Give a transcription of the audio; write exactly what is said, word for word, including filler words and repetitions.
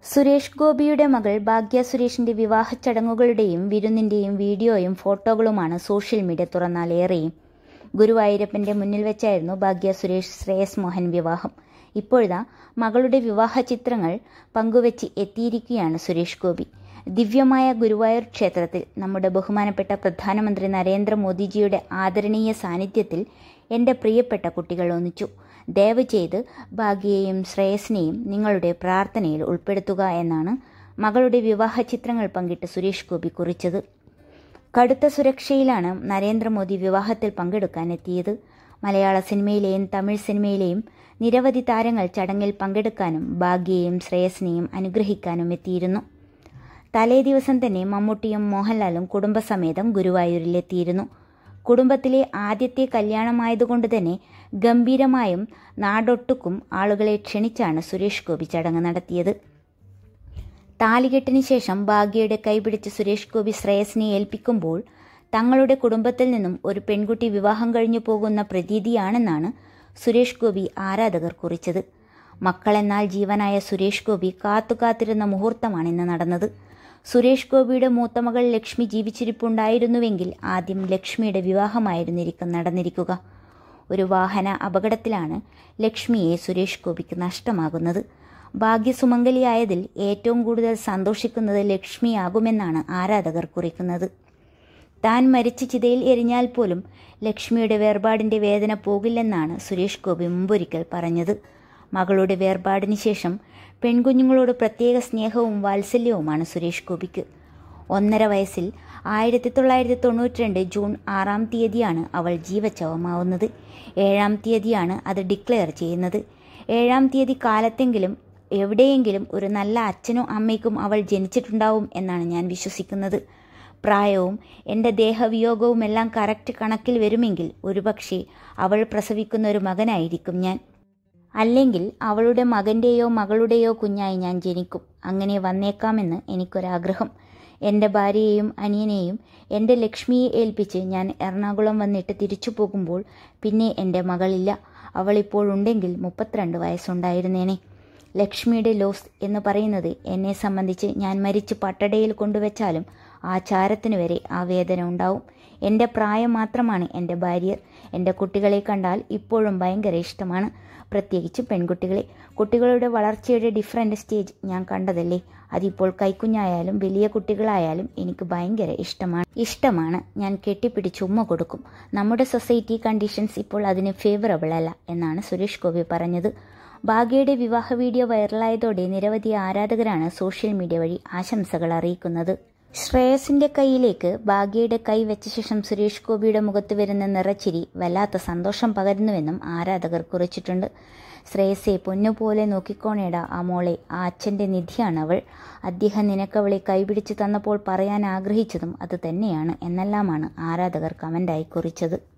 സുരേഷ് ഗോപിയുടെ മകൾ ഭാഗ്യ സുരേഷിന്റെ വിവാഹ ചടങ്ങുകളുടെയും വിരുന്നിന്റെയും വീഡിയോയും ഫോട്ടോകളുമാണ് സോഷ്യൽ മീഡിയ തുറന്നാൽ ഏറെയും. ഗുരുവായൂരപ്പന്റെ മുന്നിൽ വെച്ചായിരുന്നു ഭാഗ്യ സുരേഷ് ശ്രേയസ് മോഹൻ വിവാഹം. ഇപ്പോഴിതാ മകളുടെ വിവാഹ ചിത്രങ്ങൾ പങ്കുവെച്ച് എത്തിയിരിക്കുകയാണ് സുരേഷ് ഗോപി. ദിവ്യമായ ഗുരുവായൂർ ക്ഷേത്രത്തിൽ നമ്മുടെ ബഹുമാനപ്പെട്ട പ്രധാനമന്ത്രി നരേന്ദ്രമോദിജിയുടെ ആദരണീയ സാന്നിധ്യത്തിൽ എൻ്റെ പ്രിയപ്പെട്ട കുട്ടികൾ ഒന്നിച്ചു. ദയവ് ചെയ്ത് ഭാഗ്യയെയും ശ്രേയസിനെയും നിങ്ങളുടെ പ്രാർത്ഥനയിൽ ഉൾപ്പെടുത്തുക എന്നാണ് മകളുടെ വിവാഹ ചിത്രങ്ങൾ പങ്കിട്ട് സുരേഷ് ഗോപി കുറിച്ചത്. കടുത്ത സുരക്ഷയിലാണ് നരേന്ദ്രമോദി വിവാഹത്തിൽ പങ്കെടുക്കാൻ എത്തിയത്. മലയാള സിനിമയിലെയും തമിഴ് സിനിമയിലെയും നിരവധി താരങ്ങൾ ചടങ്ങിൽ പങ്കെടുക്കാനും ഭാഗ്യയെയും ശ്രേയസിനെയും അനുഗ്രഹിക്കാനും എത്തിയിരുന്നു. തലേ ദിവസം തന്നെ മമ്മൂട്ടിയും മോഹൻലാലും കുടുംബസമേതം ഗുരുവായൂരിലെത്തിയിരുന്നു. കുടുംബത്തിലെ ആദ്യത്തെ കല്യാണമായതുകൊണ്ട് തന്നെ ഗംഭീരമായും നാടൊട്ടുക്കും ആളുകളെ ക്ഷണിച്ചാണ് സുരേഷ് ഗോപി ചടങ്ങ് നടത്തിയത്. താലികെട്ടിന് ശേഷം ഭാഗ്യയുടെ കൈപിടിച്ച് സുരേഷ് ഗോപി ശ്രേയസിനെ ഏൽപ്പിക്കുമ്പോൾ തങ്ങളുടെ കുടുംബത്തിൽ നിന്നും ഒരു പെൺകുട്ടി വിവാഹം കഴിഞ്ഞു പോകുന്ന പ്രതീതിയാണെന്നാണ് സുരേഷ് ഗോപി ആരാധകർ കുറിച്ചത്. മക്കളെന്നാൽ ജീവനായ സുരേഷ് ഗോപി കാത്തുകാത്തിരുന്ന മുഹൂർത്തമാണ് ഇന്ന് നടന്നത്. സുരേഷ് ഗോപിയുടെ മൂത്തമകൾ ലക്ഷ്മി ജീവിച്ചിരിപ്പുണ്ടായിരുന്നുവെങ്കിൽ ആദ്യം ലക്ഷ്മിയുടെ വിവാഹമായിരുന്നിരിക്കും നടന്നിരിക്കുക. ഒരു വാഹന അപകടത്തിലാണ് ലക്ഷ്മിയെ സുരേഷ് ഗോപിക്ക് നഷ്ടമാകുന്നത്. ഭാഗ്യസുമംഗലിയായതിൽ ഏറ്റവും കൂടുതൽ സന്തോഷിക്കുന്നത് ലക്ഷ്മിയാകുമെന്നാണ് ആരാധകർ കുറിക്കുന്നത്. താൻ മരിച്ച ചിതയിൽ എരിഞ്ഞാൽ പോലും ലക്ഷ്മിയുടെ വേർപാടിൻ്റെ വേദന പോകില്ലെന്നാണ് സുരേഷ് ഗോപി മുമ്പൊരിക്കൽ പറഞ്ഞത്. മകളുടെ വേർപാടിന് ശേഷം പെൺകുഞ്ഞുങ്ങളോട് പ്രത്യേക സ്നേഹവും വാത്സല്യവുമാണ് സുരേഷ് ഗോപിക്ക്. ഒന്നര വയസ്സിൽ ആയിരത്തി തൊള്ളായിരത്തി തൊണ്ണൂറ്റി രണ്ട് ജൂൺ ആറാം തീയതിയാണ് അവൾ ജീവച്ഛവമാവുന്നത്. ഏഴാം തീയതിയാണ് അത് ഡിക്ലെയർ ചെയ്യുന്നത്. ഏഴാം തീയതി കാലത്തെങ്കിലും എവിടെയെങ്കിലും ഒരു നല്ല അച്ഛനും അമ്മയ്ക്കും അവൾ ജനിച്ചിട്ടുണ്ടാവും എന്നാണ് ഞാൻ വിശ്വസിക്കുന്നത്. പ്രായവും എൻ്റെ ദേഹവിയോഗവും എല്ലാം കറക്റ്റ് കണക്കിൽ വരുമെങ്കിൽ ഒരുപക്ഷെ അവൾ പ്രസവിക്കുന്ന ഒരു മകനായിരിക്കും ഞാൻ. അല്ലെങ്കിൽ അവളുടെ മകൻ്റെയോ മകളുടെയോ കുഞ്ഞായി ഞാൻ ജനിക്കും. അങ്ങനെ വന്നേക്കാമെന്ന് എനിക്കൊരാഗ്രഹം. എൻ്റെ ഭാര്യയെയും അനിയനെയും എൻ്റെ ലക്ഷ്മിയെ ഏൽപ്പിച്ച് ഞാൻ എറണാകുളം വന്നിട്ട് തിരിച്ചു പോകുമ്പോൾ പിന്നെ എൻ്റെ മകളില്ല. അവളിപ്പോൾ ഉണ്ടെങ്കിൽ മുപ്പത്തിരണ്ട് വയസ്സുണ്ടായിരുന്നേനെ. ലക്ഷ്മിയുടെ ലോസ് എന്ന് പറയുന്നത് എന്നെ സംബന്ധിച്ച് ഞാൻ മരിച്ച് പട്ടടയിൽ കൊണ്ടുവച്ചാലും ആ ചാരത്തിന് വരെ ആ വേദന ഉണ്ടാവും. എൻ്റെ പ്രായം മാത്രമാണ് എൻ്റെ ഭാര്യർ. എൻ്റെ കുട്ടികളെ കണ്ടാൽ ഇപ്പോഴും ഭയങ്കര ഇഷ്ടമാണ്, പ്രത്യേകിച്ച് പെൺകുട്ടികളെ. കുട്ടികളുടെ വളർച്ചയുടെ ഡിഫറെൻ്റ് സ്റ്റേജ് ഞാൻ കണ്ടതല്ലേ. അതിപ്പോൾ കൈക്കുഞ്ഞായാലും വലിയ കുട്ടികളായാലും എനിക്ക് ഭയങ്കര ഇഷ്ടമാണ് ഇഷ്ടമാണ് ഞാൻ കെട്ടിപ്പിടിച്ച് ഉമ്മ കൊടുക്കും. നമ്മുടെ സൊസൈറ്റി കണ്ടീഷൻസ് ഇപ്പോൾ അതിന് ഫേവറബിൾ അല്ല എന്നാണ് സുരേഷ് ഗോപി പറഞ്ഞത്. ഭാഗ്യയുടെ വിവാഹ വീഡിയോ വൈറലായതോടെ നിരവധി ആരാധകരാണ് സോഷ്യൽ മീഡിയ വഴി ആശംസകൾ അറിയിക്കുന്നത്. ശ്രേയസിന്റെ കൈയിലേക്ക് ഭാഗ്യയുടെ കൈ വെച്ച ശേഷം സുരേഷ് ഗോപിയുടെ മുഖത്ത് വരുന്ന നിറച്ചിരി വല്ലാത്ത സന്തോഷം പകരുന്നുവെന്നും ആരാധകർ കുറിച്ചിട്ടുണ്ട്. ശ്രേയസെ പൊന്നുപോലെ നോക്കിക്കോണേടാ ആ മോളെ, ആ അച്ഛൻ്റെ നിധിയാണവൾ. അദ്ദേഹം നിനക്കവളെ കൈപിടിച്ച് തന്നപ്പോൾ പറയാൻ ആഗ്രഹിച്ചതും അത് തന്നെയാണ് എന്നെല്ലാമാണ് ആരാധകർ കമൻ്റായി കുറിച്ചത്.